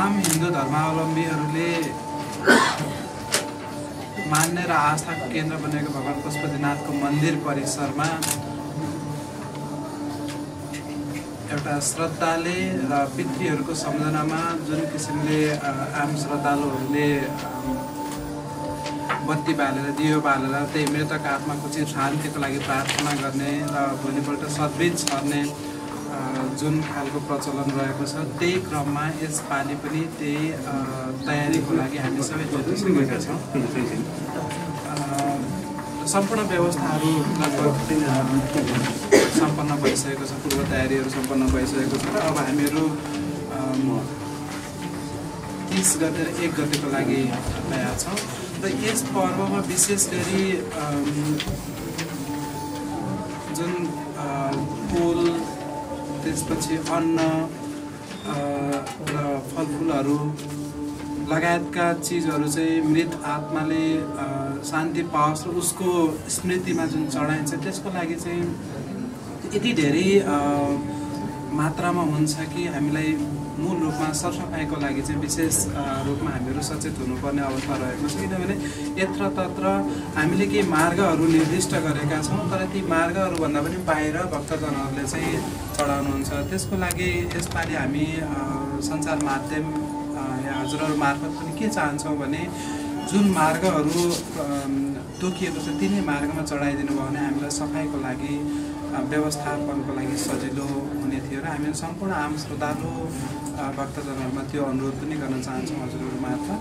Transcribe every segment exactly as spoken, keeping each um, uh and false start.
आम हिन्दू धर्मावलम्बीहरूले मान्ने र आस्थाको केन्द्र बनेको भगवान पशुपतिनाथको मन्दिर परिसरमा एउटा श्रद्धाले र पितृहरूको सम्झनामा जुन किसिमले आम श्रद्धालुहरूले बत्ती बालेर दियो बालेर त्यही मृतक आत्माको चाहिँ शान्तिको लागि प्रार्थना गर्ने र भोलिपल्ट सद्बीज छर्ने जुन खालको प्रचलन रहेको छ त्यही क्रममा यसपालि पनि त्यही तयारीको लागि हामी सबै जुटिसकेका छौँ। सम्पूर्ण व्यवस्थाहरू लगभग सम्पन्न भइसकेको छ, पूर्व तयारीहरू सम्पन्न भइसकेको छ र अब हामीहरू तीस गते र एक गतेको लागि तयार छौँ र यस पर्वमा विशेष गरी जुन फुल त्यसपछि अन्न र फलफुलहरू लगायतका चिजहरू चाहिँ मृत आत्माले शान्ति पाओस् र उसको स्मृतिमा जुन चढाइन्छ त्यसको लागि चाहिँ यति धेरै मात्रामा हुन्छ कि हामीलाई मूल रूपमा सरसफाइको लागि चाहिँ विशेष रूपमा हामीहरू सचेत हुनुपर्ने अवस्था रहेको छ। किनभने यत्र तत्र हामीले केही मार्गहरू निर्दिष्ट गरेका छौँ तर ती मार्गहरूभन्दा पनि बाहिर भक्तजनहरूले चाहिँ चढाउनुहुन्छ। त्यसको लागि यसपालि हामी सञ्चार माध्यम या हजुरहरू मार्फत पनि के चाहन्छौँ भने जुन मार्गहरू तोकिएको छ तिनै मार्गमा चढाइदिनु भयो भने हामीलाई सफाइको लागि व्यवस्थापनको लागि सजिलो हुने थियो र हामी सम्पूर्ण आम श्रद्धालु भक्तजनहरूमा त्यो अनुरोध पनि गर्न चाहन्छौँ हजुरहरू मार्फत।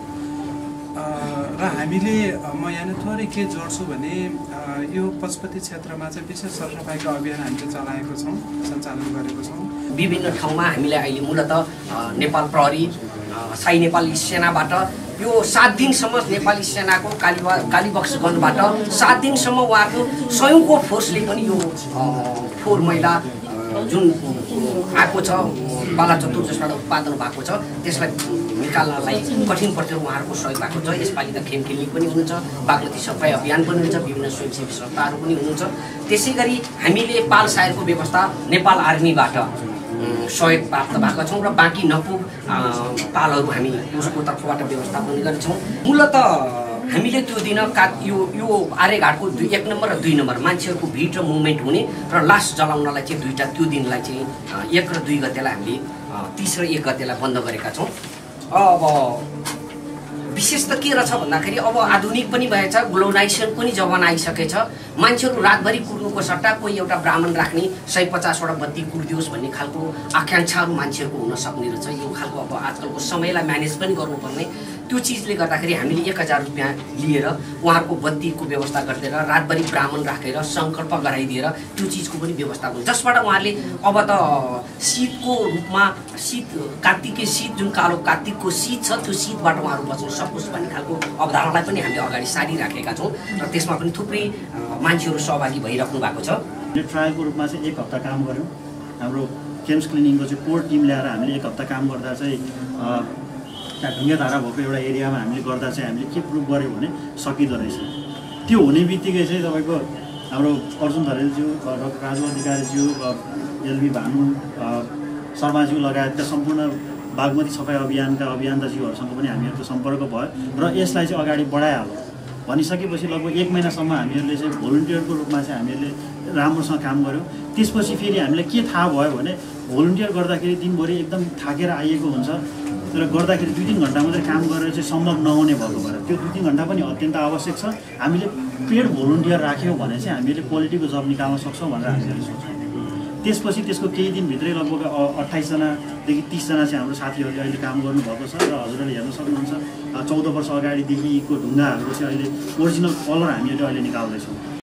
र हामीले म यहाँ थोरै के जोड्छु भने यो पशुपति क्षेत्रमा चाहिँ विशेष सरसफाइको अभियान हामीले चलाएको छौँ, सञ्चालन गरेको छौँ। विभिन्न ठाउँमा हामीले अहिले मूलतः नेपाल प्रहरी साई नेपाली सेनाबाट यो सात दिनसम्म नेपाली सेनाको कालीबा कालीबक्स गणबाट सात दिनसम्म उहाँको स्वयंको फोर्सले पनि यो फोहोर मैला जुन आएको छ बाला चतुर जसबाट उत्पादन भएको छ त्यसलाई निकाल्नलाई कठिन पर्थ्यो, उहाँहरूको सहयोग भएको छ। यसपालि त खेम क्लिनिक पनि हुनुहुन्छ, बागमती सफाई अभियान पनि हुन्छ, विभिन्न स्वयंसेवी संस्थाहरू पनि हुनुहुन्छ। त्यसै गरी हामीले पाल सायरको व्यवस्था नेपाल आर्मीबाट सहयोग प्राप्त भएका छौँ र बाँकी नपुग पालहरू हामी उसको तर्फबाट व्यवस्थापन गर्छौँ। मूलत हामीले त्यो दिन का यो यो आर्यघाटको दुई एक नम्बर र दुई नम्बर मान्छेहरूको भिड र मुभमेन्ट हुने र लास जलाउनलाई चाहिँ दुईवटा त्यो दिनलाई चाहिँ एक र दुई गतेलाई हामीले तिस र एक गतेलाई बन्द गरेका छौँ। अब विशेष त के रहेछ भन्दाखेरि अब आधुनिक पनि भएछ, ग्लोबलाइजेसन पनि जमाना आइसकेछ। मान्छेहरू रातभरि कुर्नुको सट्टा कोही एउटा ब्राह्मण राख्ने सय पचासवटा बत्ती कुर्दियोस् भन्ने खालको आकाङ्क्षाहरू मान्छेहरूको हुन सक्ने रहेछ। यो खालको अब आजकलको समयलाई म्यानेज पनि गर्नुपर्ने त्यो चिजले गर्दाखेरि हामीले एक हजार रुपियाँ लिएर उहाँहरूको बत्तीको व्यवस्था गरिदिएर रातभरि ब्राह्मण राखेर सङ्कल्प गराइदिएर त्यो चिजको पनि व्यवस्था हुन्छ, जसबाट उहाँहरूले अब त शीतको रूपमा शीत कार्तिके शीत जुन कालो कार्तिकको शीत छ त्यो शीतबाट उहाँहरू बच्न सकोस् भन्ने खालको अवधारणालाई पनि हामीले अगाडि सारिराखेका छौँ र त्यसमा पनि थुप्रै मान्छेहरू सहभागी भइराख्नु भएको छ। ट्रायलको रूपमा चाहिँ एक हप्ता काम गऱ्यौँ। हाम्रो केम्स क्लिनिङको चाहिँ कोर टिम ल्याएर हामीले एक हप्ता काम गर्दा चाहिँ त्यहाँ ढुङ्गे धारा भएको एउटा एरियामा हामीले गर्दा चाहिँ हामीले के प्रुभ गऱ्यौँ भने सकिँदो रहेछ। त्यो हुने बित्तिकै चाहिँ तपाईँको हाम्रो अर्जुन धरेलज्यू, राजु अधिकारीज्यू, एलबी भानु शर्माज्यू लगायतका सम्पूर्ण बागमती सफाई अभियानका अभियन्ताज्यूहरूसँग पनि हामीहरूको सम्पर्क भयो र यसलाई चाहिँ अगाडि बढाइहाल्यो भनिसकेपछि लगभग एक महिनासम्म हामीहरूले चाहिँ भोलिन्टियरको रूपमा चाहिँ हामीहरूले राम्रोसँग काम गऱ्यौँ। त्यसपछि फेरि हामीलाई के थाहा भयो भने भोलिन्टियर गर्दाखेरि दिनभरि एकदम थाकेर आइएको हुन्छ र गर्दाखेरि दुई तिन घन्टा मात्रै काम गरेर चाहिँ सम्भव नहुने भएको भएर त्यो दुई तिन घन्टा पनि अत्यन्त आवश्यक छ। हामीले पेड भोलिन्टियर राख्यौँ भने चाहिँ हामीले क्वालिटीको जब निकाल्न सक्छौँ भनेर हामीले सोच्छौँ। त्यसपछि त्यसको केही दिनभित्रै लगभग अट्ठाइसजनादेखि तिसजना चाहिँ हाम्रो साथीहरूले अहिले काम गर्नुभएको छ र हजुरहरूले हेर्न सक्नुहुन्छ चौध वर्ष अगाडिदेखिको ढुङ्गाहरूको चाहिँ अहिले ओरिजिनल कलर हामीहरूले अहिले निकाल्दैछौँ।